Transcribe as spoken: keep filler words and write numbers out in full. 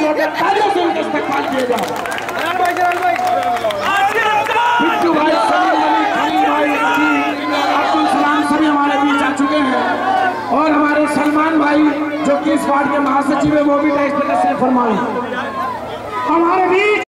जोरदार तालियों से उनका इस्तकबाल किया जाए। बिट्टू भाई, सलीम अली, खलील भाई, अब्दुल सलाम सभी हमारे बीच आ चुके हैं और हमारे सलमान भाई जो कि इस वार्ड के महासचिव है वो भी तशरीफ फरमाएं हमारे बीच।